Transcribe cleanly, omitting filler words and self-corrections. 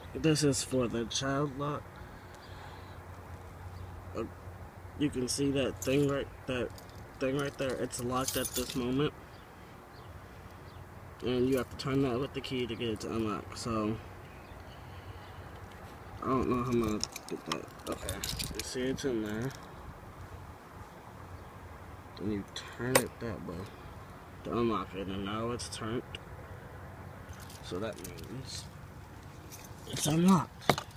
This is for the child lock. You can see that thing right there. It's locked at this moment, and you have to turn that with the key to get it to unlock. So I don't know how I'm gonna get that. Okay, you see it's in there. Then you turn it that way to unlock it, and now it's turned. So that means it's unlocked.